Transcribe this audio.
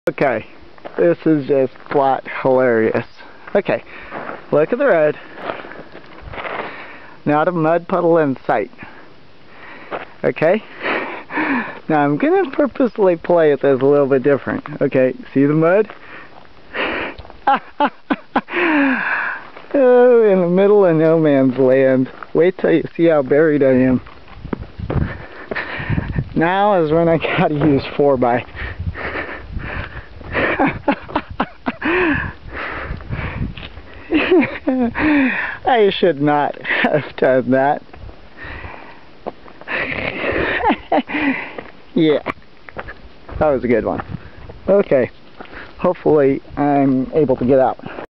Okay, this is just flat hilarious. Okay, look at the road. Not a mud puddle in sight. Okay? Now I'm going to purposely play it as a little bit different. Okay, see the mud? Oh, in the middle of no man's land. Wait till you see how buried I am. Now is when I gotta use 4x. I should not have done that. Yeah, that was a good one. Okay, hopefully I'm able to get out.